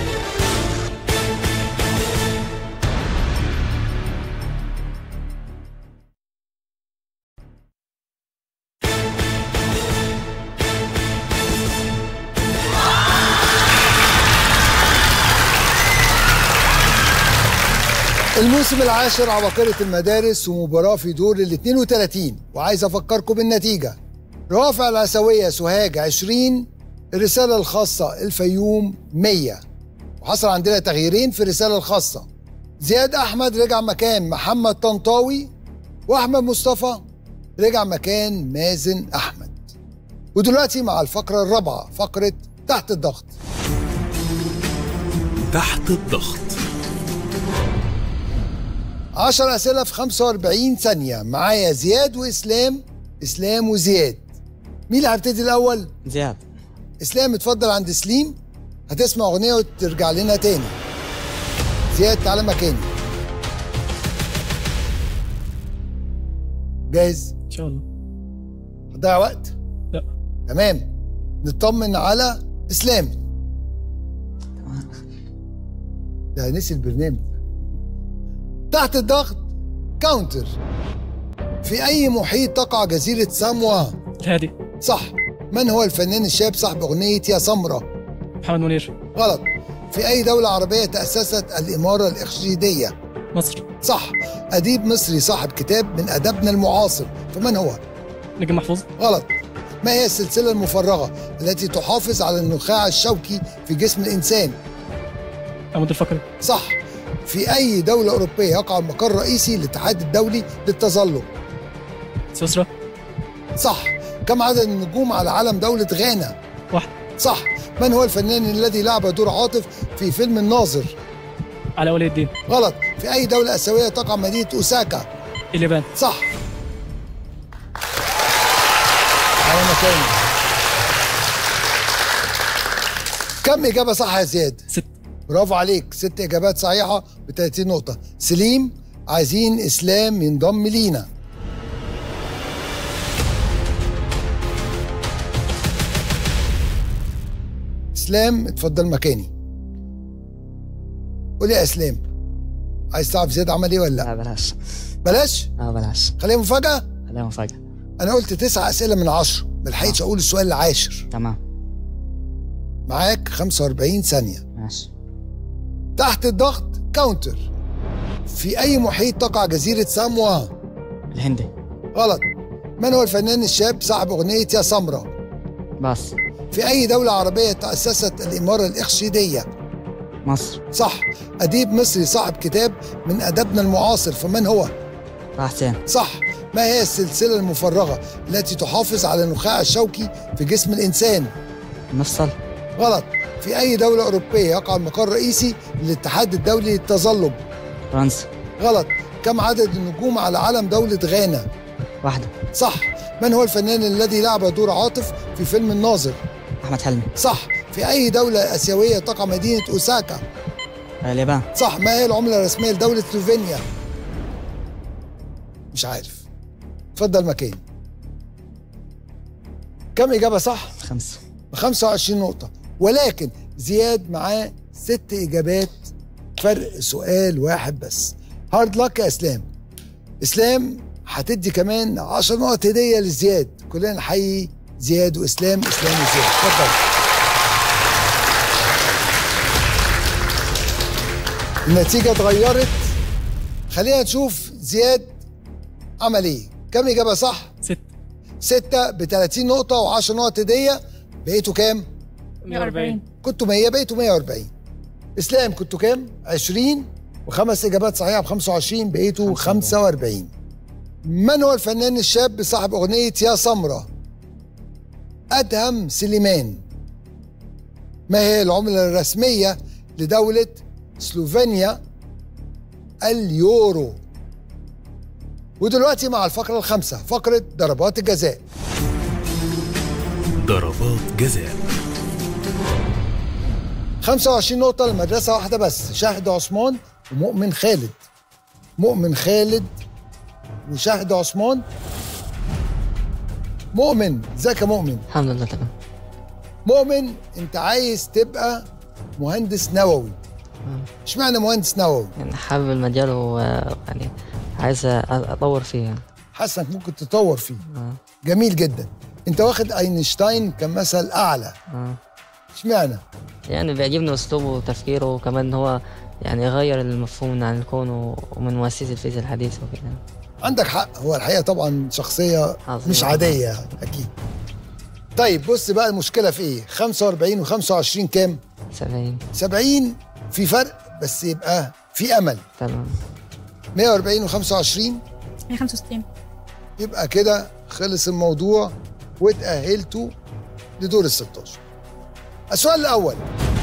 الموسم العاشر عباقرة المدارس، ومباراة في دور ال اثنين وثلاثين، وعايز أفكركم بالنتيجة. روافع العسوية سوهاج عشرين. الرسالة الخاصة الفيوم مية. وحصل عندنا تغييرين في الرسالة الخاصة. زياد أحمد رجع مكان محمد طنطاوي، وأحمد مصطفى رجع مكان مازن أحمد. ودلوقتي مع الفقرة الرابعة، فقرة تحت الضغط. تحت الضغط. عشر أسئلة في خمسة وأربعين ثانية. معايا زياد وإسلام. إسلام وزياد. مين اللي هيبتدي الأول؟ زياد. إسلام اتفضل عند سليم، هتسمع أغنية وترجع لنا تاني. زياد تعالى مكاني. جاهز؟ إن شاء الله. هتضيع وقت؟ لا. تمام. نطمن على إسلام. ده نسي البرنامج. تحت الضغط كاونتر. في أي محيط تقع جزيرة ساموا؟ الهادي. صح. من هو الفنان الشاب صاحب أغنية يا سمرة؟ محمد منير. غلط. في أي دولة عربية تأسست الإمارة الإخشيدية؟ مصر. صح. أديب مصري صاحب كتاب من أدبنا المعاصر، فمن هو؟ نجم محفوظ. غلط. ما هي السلسلة المفرغة التي تحافظ على النخاع الشوكي في جسم الإنسان؟ عمود الفقري. صح. في أي دولة أوروبية يقع المقر الرئيسي للاتحاد الدولي للتظلم؟ سويسرا. صح. كم عدد النجوم على علم دولة غانا؟ واحد. صح. من هو الفنان الذي لعب دور عاطف في فيلم الناظر؟ علاء ولي الدين. غلط. في أي دولة آسيوية تقع مدينة أوساكا؟ اليابان. صح. على مكاني. كم إجابة صح يا زياد؟ ست. برافو عليك، ست اجابات صحيحه ب ثلاثين نقطه. سليم، عايزين اسلام ينضم لينا. اسلام اتفضل مكاني. قول يا اسلام، عايز تعرف زياد عمل ايه ولا لا؟ لا بلاش. بلاش؟ اه بلاش. خليها مفاجاه؟ خليها مفاجاه. انا قلت تسع اسئله من عشره، ما لحقتش اقول السؤال العاشر. تمام. معاك خمسة وأربعين ثانيه. ماشي. تحت الضغط كاونتر. في اي محيط تقع جزيره ساموا؟ الهندي. غلط. من هو الفنان الشاب صاحب اغنيه يا سمرة؟ بس. في اي دوله عربيه تاسست الاماره الاخشيديه؟ مصر. صح. اديب مصري صاحب كتاب من ادبنا المعاصر، فمن هو؟ طه حسين. صح. ما هي السلسله المفرغه التي تحافظ على النخاع الشوكي في جسم الانسان؟ المفصل. غلط. في اي دوله اوروبيه يقع المقر الرئيسي للاتحاد الدولي للتظلم؟ فرنسا. غلط. كم عدد النجوم على علم دوله غانا؟ واحده. صح. من هو الفنان الذي لعب دور عاطف في فيلم الناظر؟ احمد حلمي. صح. في اي دوله اسيويه تقع مدينه اوساكا؟ اليابان. صح. ما هي العمله الرسميه لدوله سلوفينيا؟ مش عارف. اتفضل مكاني. كم اجابه صح؟ خمسه. ب خمسة وعشرين نقطه، ولكن زياد معاه ست اجابات، فرق سؤال واحد بس. هارد لك يا اسلام. اسلام هتدي كمان عشر نقط هديه لزياد. كلنا نحيي زياد واسلام، اسلام وزياد. اتفضل. النتيجه اتغيرت. خلينا نشوف زياد عمل ايه. كم اجابه صح؟ ستة. ستة ب ثلاثين نقطه وعشر نقط هديه. بقيتوا كام؟ مية وأربعين. كنتوا مية، بقيتوا مية وأربعين. اسلام كنتوا كام؟ عشرين، وخمس اجابات صحيحه ب خمسة وعشرين، بقيتوا خمسة وأربعين. من هو الفنان الشاب صاحب اغنيه يا سمرة؟ ادهم سليمان. ما هي العمله الرسميه لدوله سلوفينيا؟ اليورو. ودلوقتي مع الفقره الخامسه، فقره ضربات الجزاء. ضربات جزاء. خمسة وعشرين نقطة لمدرسة واحدة بس، شاهد عثمان ومؤمن خالد. مؤمن خالد وشاهد عثمان. مؤمن، ازيك يا مؤمن؟ الحمد لله تمام. مؤمن، انت عايز تبقى مهندس نووي. اشمعنى مهندس نووي؟ يعني حابب المجال ويعني عايز اطور فيه يعني. حاسس انك ممكن تطور فيه. آه. جميل جدا. انت واخد اينشتاين كمثل اعلى. اه. اشمعنى؟ يعني بيعجبني اسلوبه وتفكيره، وكمان هو يعني غير المفهوم عن الكون ومن مؤسسي الفيزياء الحديثه وكده. عندك حق، هو الحقيقه طبعا شخصيه عظيم. مش عاديه يعني اكيد. طيب بص بقى المشكله في ايه؟ خمسة وأربعين و خمسة وعشرين كام؟ سبعين. سبعين في فرق بس يبقى في امل. تمام. مية وأربعين و خمسة وعشرين مية وخمسة وستين. يبقى كده خلص الموضوع واتأهلتوا لدور ال ستاشر. السؤال الأول،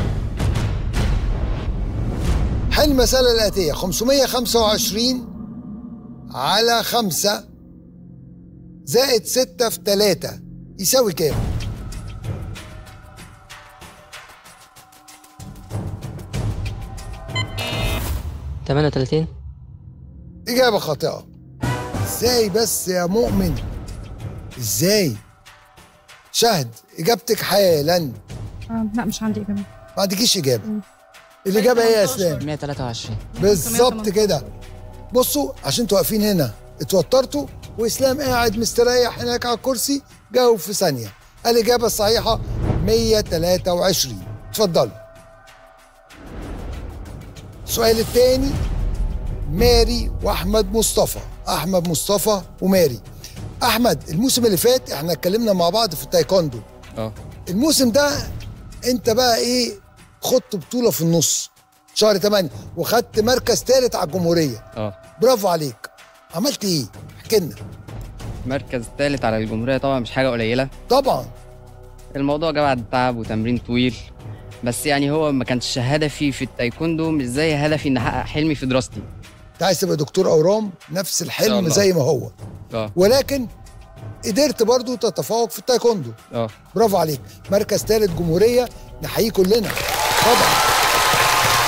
حل المسألة الآتية: خمسمية وخمسة وعشرين على خمسة زائد ستة في ثلاثة يساوي كام؟ ثمانية وثلاثين. إجابة خاطئة. إزاي بس يا مؤمن؟ إزاي؟ شهد، إجابتك حالا. آه لا مش عندي إجابة. ما عندكيش إجابة. م. الإجابة إيه يا إسلام؟ مية وتلاتة وعشرين. بالظبط كده. بصوا عشان انتوا واقفين هنا اتوترتوا، وإسلام قاعد مستريح هناك على الكرسي، جاوب في ثانية. الإجابة الصحيحة مية وتلاتة وعشرين. اتفضلوا. السؤال الثاني، ماري واحمد مصطفى. احمد مصطفى وماري. احمد، الموسم اللي فات احنا اتكلمنا مع بعض في التايكوندو. اه. الموسم ده انت بقى ايه، خدت بطوله في النص شهر تمانية وخدت مركز ثالث على الجمهوريه. اه. برافو عليك. عملت ايه؟ احكي لنا. مركز ثالث على الجمهوريه طبعا مش حاجه قليله. طبعا. الموضوع جه بعد تعب وتمرين طويل، بس يعني هو ما كانش هدفي في التايكوندو مش زي هدفي ان احقق حلمي في دراستي. انت عايز تبقى دكتور اورام، نفس الحلم زي ما هو. اه. ولكن قدرت برضو تتفوق في التايكوندو. اه. برافو عليك. مركز ثالث جمهوريه، نحييه كلنا طبعا.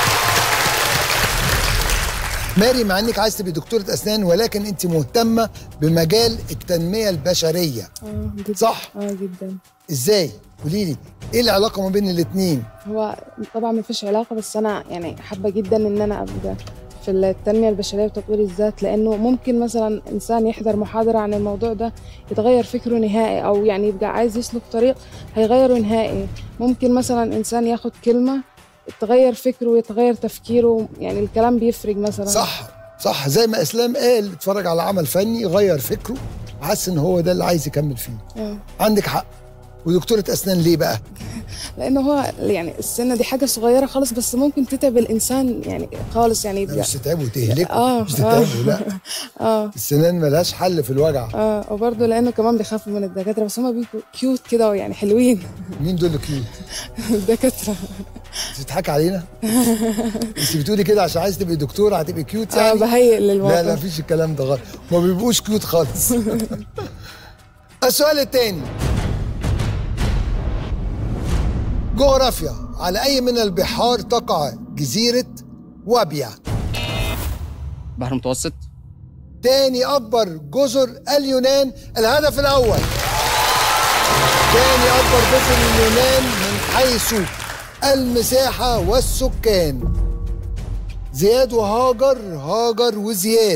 ماري، مع انك عايز تبقي دكتوره اسنان ولكن انت مهتمه بمجال التنميه البشريه. اه جدا. صح؟ اه جدا. ازاي؟ قولي لي ايه العلاقه ما بين الاثنين؟ هو طبعا ما فيش علاقه، بس انا يعني حابه جدا ان انا ابدا في التنميه البشريه وتطوير الذات، لانه ممكن مثلا انسان يحضر محاضره عن الموضوع ده يتغير فكره نهائي، او يعني يبقى عايز يسلك طريق هيغيره نهائي. ممكن مثلا انسان ياخد كلمه تغير فكره ويتغير تفكيره، يعني الكلام بيفرق مثلا. صح صح، زي ما اسلام قال اتفرج على عمل فني غير فكره وحس ان هو ده اللي عايز يكمل فيه. اه عندك حق. ودكتوره اسنان ليه بقى؟ لانه هو يعني السنه دي حاجه صغيره خالص، بس ممكن تتعب الانسان يعني خالص، يعني لا مش تتعبه وتهلكه. اه مش تتعبه لا. اه السنان ملهاش حل في الوجع. اه وبرضه لانه كمان بيخافوا من الدكاتره، بس هم بيبقوا كيوت كده ويعني حلوين. مين دول كيوت؟ الدكاتره. بتضحك علينا؟ انت بتقولي كده عشان عايز تبقي دكتوره هتبقي كيوت يعني؟ اه بهيئ للموقف. لا لا مفيش الكلام ده غلط، ما بيبقوش كيوت خالص. السؤال الثاني، جغرافيا، على أي من البحار تقع جزيرة وابيا؟ بحر المتوسط. تاني أكبر جزر اليونان، الهدف الأول. تاني أكبر جزر اليونان من حيث المساحة والسكان. زياد وهاجر، هاجر وزياد.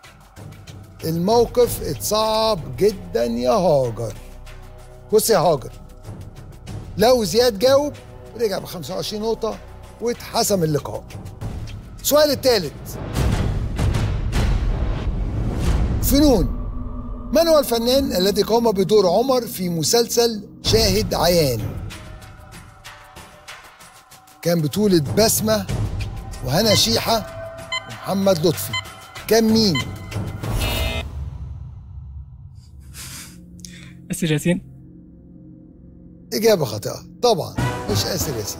الموقف اتصعب جدا يا هاجر. بص يا هاجر، لو زياد جاوب رجع ب خمسة وعشرين نقطة واتحسم اللقاء. السؤال الثالث، فنون. من هو الفنان الذي قام بدور عمر في مسلسل شاهد عيان؟ كان بطولة بسمة وهنا شيحة ومحمد لطفي. كان مين؟ آسر ياسين. إجابة خاطئة طبعا، مش آسر ياسين.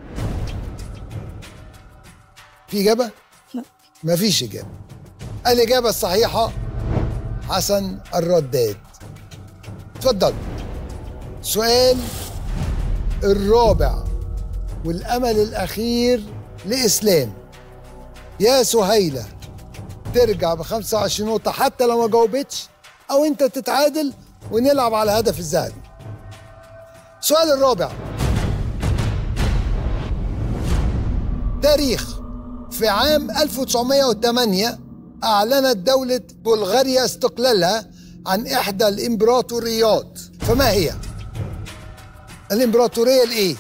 في إجابة؟ لا. مفيش إجابة. الإجابة الصحيحة حسن الرداد. اتفضل. السؤال الرابع والأمل الأخير لإسلام. يا سهيلة ترجع ب خمسة وعشرين نقطة حتى لو ما جاوبتش، أو أنت تتعادل ونلعب على الهدف الذهبي. السؤال الرابع، تاريخ. في عام ألف وتسعمائة وثمانية أعلنت دولة بلغاريا استقلالها عن إحدى الإمبراطوريات، فما هي؟ الإمبراطورية الإيه؟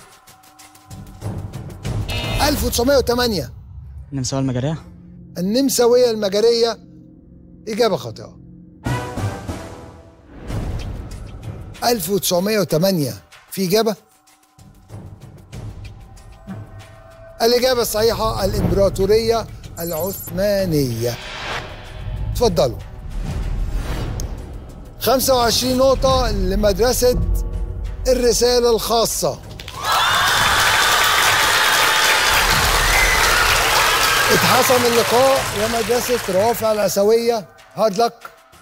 ألف وتسعمائة وثمانية. النمساوية المجرية. النمساوية المجرية. إجابة خاطئة. ألف وتسعمائة وثمانية في إجابة؟ الإجابة الصحيحة الإمبراطورية العثمانية. اتفضلوا. خمسة وعشرين نقطة لمدرسة الرسالة الخاصة. اتحسم اللقاء يا مدرسة روافع العسوية. هارد لك.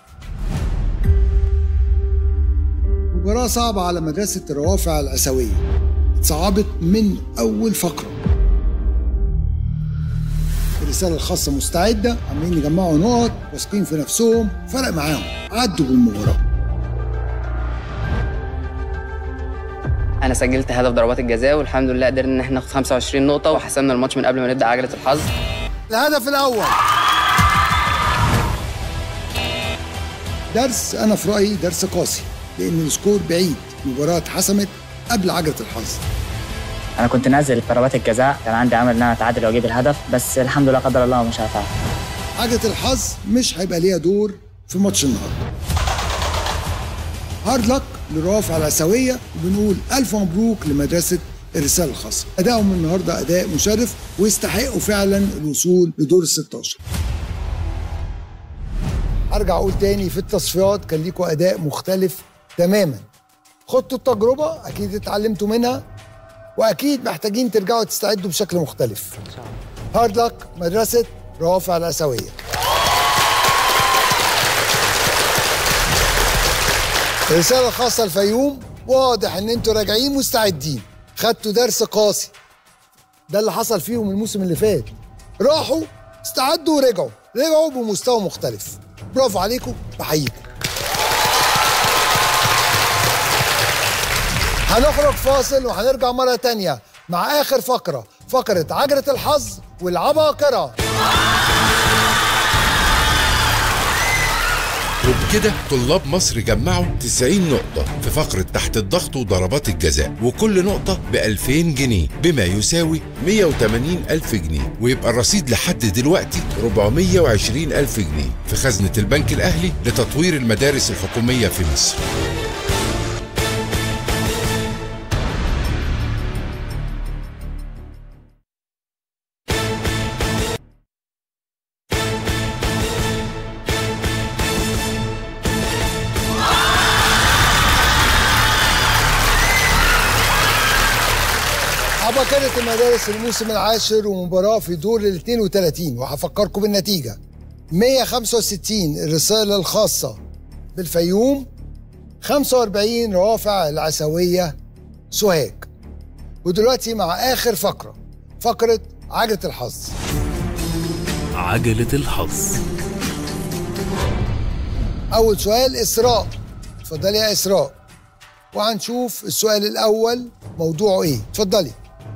مباراة صعبة على مدرسة الروافع العسوية، اتصعبت من أول فقرة. الرسالة الخاصة مستعدة، عمالين يجمعوا نقط، واثقين في نفسهم، فرق معاهم، عدوا بالمباراة. انا سجلت هدف ضربات الجزاء والحمد لله قدرنا ان احنا ناخد خمسة وعشرين نقطة وحسمنا الماتش من قبل ما نبدأ عجلة الحظ. الهدف الأول، درس أنا في رأيي درس قاسي، لأن السكور بعيد، المباراة اتحسمت قبل عجلة الحظ. أنا كنت نازل ضربات الجزاء، كان عندي أمل إن أنا أتعادل وأجيب الهدف، بس الحمد لله قدر الله مش هفعل. عجلة الحظ مش هيبقى ليها دور في ماتش النهارده. هارد لك للروافع العسوية، وبنقول ألف مبروك لمدرسة الرسالة الخاصة. أدائهم النهارده أداء مشرف ويستحقوا فعلا الوصول لدور ال ستاشر. أرجع أقول تاني، في التصفيات كان ليكوا أداء مختلف تماما. خدتوا التجربة، أكيد اتعلمتوا منها، وأكيد محتاجين ترجعوا تستعدوا بشكل مختلف. هارد لك مدرسة روافع العسوية. الرسالة الخاصة الفيوم، واضح ان انتوا راجعين مستعدين، خدتوا درس قاسي. ده اللي حصل فيهم الموسم اللي فات، راحوا استعدوا ورجعوا رجعوا بمستوى مختلف. برافو عليكم، بحييكم. هنخرج فاصل وهنرجع مرة تانية مع آخر فقرة، فقرة عجلة الحظ والعباقرة. وبكده طلاب مصر جمعوا تسعين نقطة في فقرة تحت الضغط وضربات الجزاء، وكل نقطة ب ألفين جنيه بما يساوي مية وتمانين ألف جنيه، ويبقى الرصيد لحد دلوقتي أربعمية وعشرين ألف جنيه في خزنة البنك الأهلي لتطوير المدارس الحكومية في مصر. عباقرة المدارس الموسم العاشر ومباراة في دور ال اثنين وثلاثين، وهفكركم بالنتيجة. مية وخمسة وستين الرسالة الخاصة بالفيوم، خمسة وأربعين روافع العسوية سوهاج. ودلوقتي مع آخر فقرة، فقرة عجلة الحظ. عجلة الحظ. أول سؤال إسراء، اتفضلي يا إسراء. وهنشوف السؤال الأول موضوعه إيه، اتفضلي.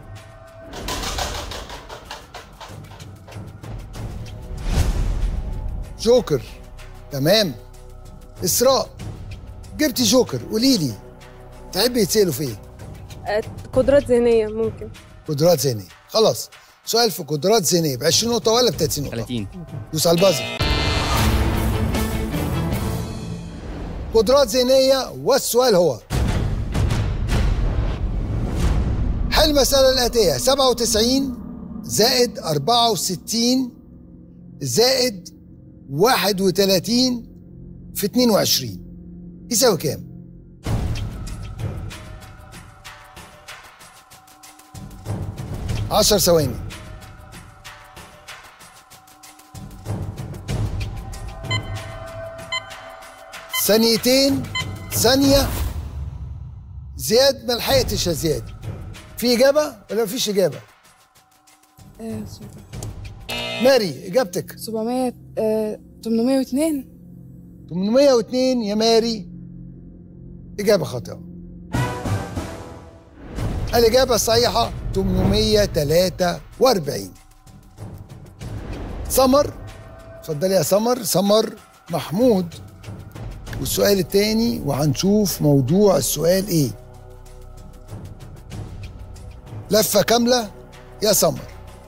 جوكر، تمام. إسراء جبتي جوكر، قولي لي تحبي يتسألوا في إيه؟ قدرات ذهنية ممكن. قدرات ذهنية، خلاص. سؤال في قدرات ذهنية ب عشرين نقطة ولا ب ثلاثين نقطة؟ ثلاثين. دوس على البازر. قدرات ذهنية، والسؤال هو: حل المسألة الآتية: سبعة وتسعين زائد أربعة وستين زائد واحد وثلاثين في اثنين وعشرين يساوي كام؟ عشر ثواني. ثانيتين، ثانية. زياد ما لحقتش يا زياد. في إجابة ولا مفيش إجابة؟ آه، ماري إجابتك؟ سبعمية آه، تمنمية واثنين. تمنمية واثنين يا ماري، إجابة خاطئة. الإجابة الصحيحة تمنمية وثلاثة وأربعين. سمر، اتفضلي يا سمر. سمر محمود. والسؤال الثاني، وهنشوف موضوع السؤال إيه. لفة كاملة يا سمر.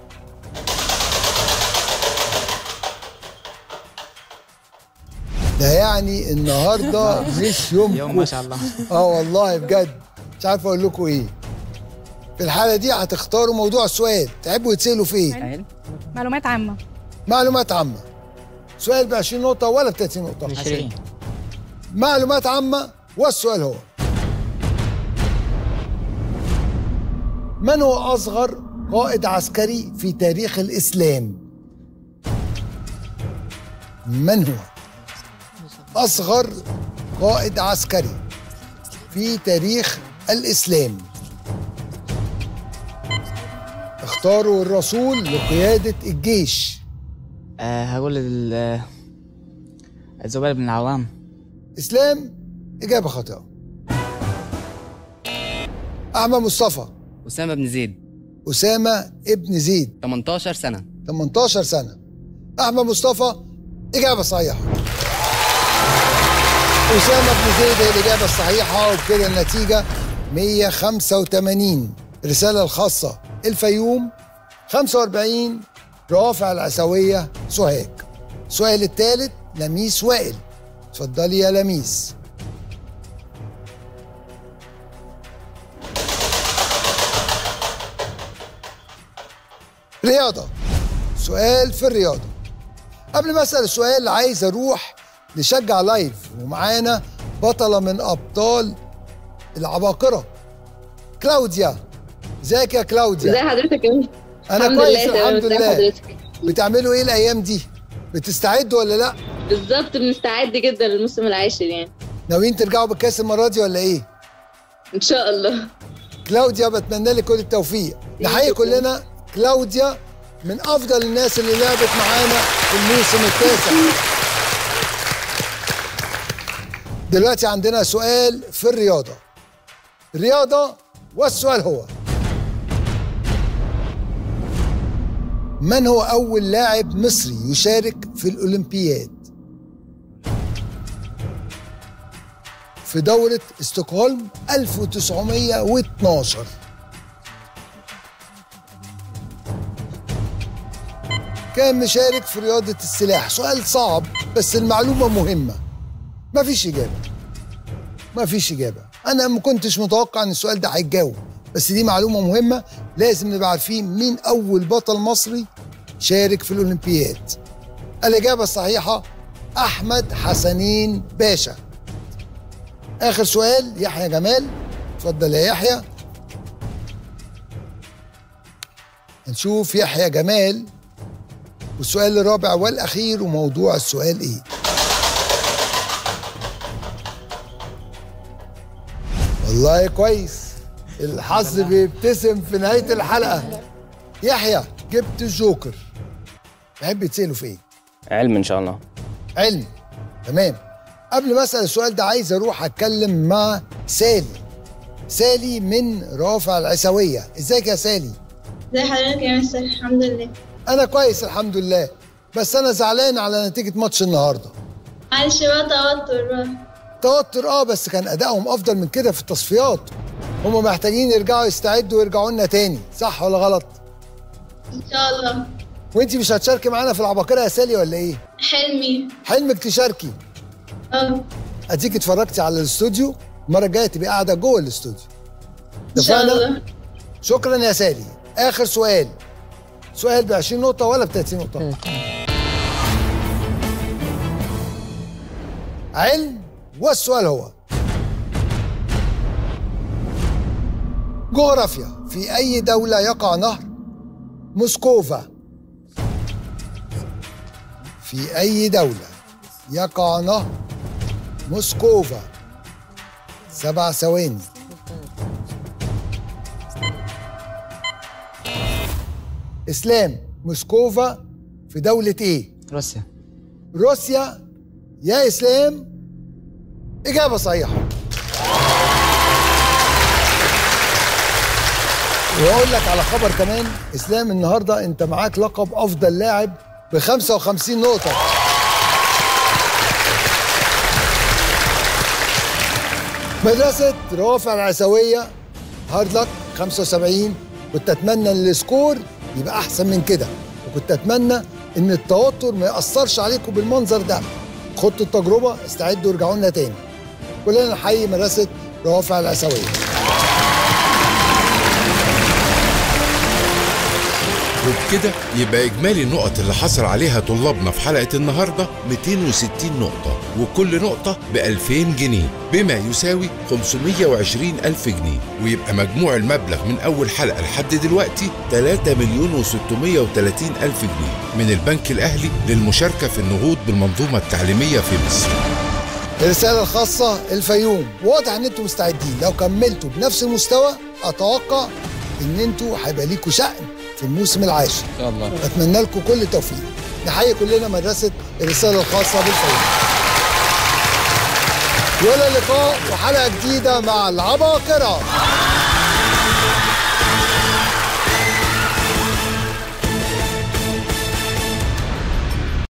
ده يعني النهارده مش يومكم. يوم ما شاء الله. اه والله بجد مش عارف اقول لكم ايه. في الحاله دي هتختاروا موضوع السؤال، تحبوا يتسالوا في ايه؟ معلومات عامة. معلومات عامة. سؤال ب عشرين نقطة ولا ب ثلاثين نقطة؟ عشرين. معلومات عامة، والسؤال هو: من هو أصغر قائد عسكري في تاريخ الإسلام؟ من هو أصغر قائد عسكري في تاريخ الإسلام؟ اختاروا الرسول لقيادة الجيش. أه هقول ال- الزبير بن العوام. إسلام، إجابة خاطئة. أحمد مصطفى. أسامة بن زيد. أسامة ابن زيد. تمنتاشر سنة. تمنتاشر سنة. أحمد مصطفى، إجابة صحيحة. أسامة بن زيد هي الإجابة الصحيحة، وبكده النتيجة مية وخمسة وثمانين. الرسالة الخاصة الفيوم، خمسة وأربعين روافع العسوية سوهاج. السؤال الثالث لميس وائل، اتفضلي يا لميس. رياضة، سؤال في الرياضة. قبل ما أسأل السؤال عايز أروح نشجع لايف، ومعانا بطلة من أبطال العباقرة، كلاوديا. ازيك يا كلاوديا؟ ازي حضرتك يا أنا الحمد كويس لله، الحمد ازي لله. حضرتك؟ بتعملوا إيه الأيام دي؟ بتستعدوا ولا لأ؟ بالظبط، بنستعد جدا للموسم العاشر يعني. ناويين ترجعوا بالكاس المرة دي ولا إيه؟ ان شاء الله. كلاوديا بتمنى لك كل التوفيق. نحيي كلنا كلاوديا من افضل الناس اللي لعبت معانا في الموسم التاسع. دلوقتي عندنا سؤال في الرياضه. الرياضه والسؤال هو: من هو اول لاعب مصري يشارك في الاولمبياد في دورة ستوكهولم ألف وتسعمية واتناشر؟ كان مشارك في رياضة السلاح. سؤال صعب بس المعلومة مهمة. مفيش إجابة، مفيش إجابة. أنا ما كنتش متوقع إن السؤال ده هيتجاوب، بس دي معلومة مهمة. لازم نبقى عارفين مين أول بطل مصري شارك في الأولمبياد. الإجابة الصحيحة أحمد حسنين باشا. آخر سؤال يحيى جمال. اتفضل يا يحيى. هنشوف يحيى جمال والسؤال الرابع والأخير، وموضوع السؤال إيه؟ والله كويس، الحظ بيبتسم في نهاية الحلقة. يحيى جبت الجوكر. تحب تسأله في إيه؟ علم إن شاء الله. علم، تمام. قبل ما أسأل السؤال ده عايز أروح أتكلم مع سالي. سالي من رافع العسوية. إزيك يا سالي؟ ازي حضرتك يا مستر؟ الحمد لله. أنا كويس الحمد لله، بس أنا زعلان على نتيجة ماتش النهاردة. معلش بقى توتر بقى. توتر اه، بس كان أدائهم أفضل من كده في التصفيات. هما محتاجين يرجعوا يستعدوا ويرجعوا لنا تاني، صح ولا غلط؟ إن شاء الله. وأنتي مش هتشاركي معانا في العباقرة يا سالي ولا إيه؟ حلمي. حلمك تشاركي؟ اه. أديك اتفرجتي على الاستوديو، المرة الجاية تبقي قاعدة جوه الاستوديو. إن شاء الله. شكرا يا سالي. آخر سؤال. سؤال ب عشرين نقطة ولا ب تلاتين نقطة؟ علم، والسؤال هو: جغرافيا. في أي دولة يقع نهر موسكوفا؟ في أي دولة يقع نهر موسكوفا؟ سبع ثواني. إسلام، موسكوفا في دولة إيه؟ روسيا. روسيا يا إسلام. إجابة صحيحة. وأقول لك على خبر كمان، إسلام النهاردة أنت معاك لقب أفضل لاعب ب خمسة وخمسين نقطة. مدرسة رافع العسوية هارد لك خمسة وسبعين. كنت أتمنى إن السكور يبقى أحسن من كده، وكنت أتمنى إن التوتر ما يأثرش عليكم بالمنظر ده. خدوا التجربة، استعدوا وارجعوا لنا تاني. كلنا نحيي مدرسة رافع العسوية. وبكده يبقى إجمالي النقط اللي حصل عليها طلابنا في حلقة النهاردة مئتين وستين نقطة، وكل نقطة ب ألفين جنيه، بما يساوي خمسمية وعشرين ألف جنيه، ويبقى مجموع المبلغ من أول حلقة لحد دلوقتي تلاتة مليون وستمية وتلاتين ألف جنيه من البنك الأهلي للمشاركة في النهوض بالمنظومة التعليمية في مصر. الرسالة الخاصة الفيوم. واضح إن أنتم مستعدين. لو كملتوا بنفس المستوى أتوقع إن أنتم هيبقى ليكوا شأن في الموسم العاشر. إن شاء الله. أتمنى لكم كل التوفيق. نحيي كلنا مدرسة الرسالة الخاصة بالفيوم. ولا لقاء وحلقة جديدة مع العباقرة.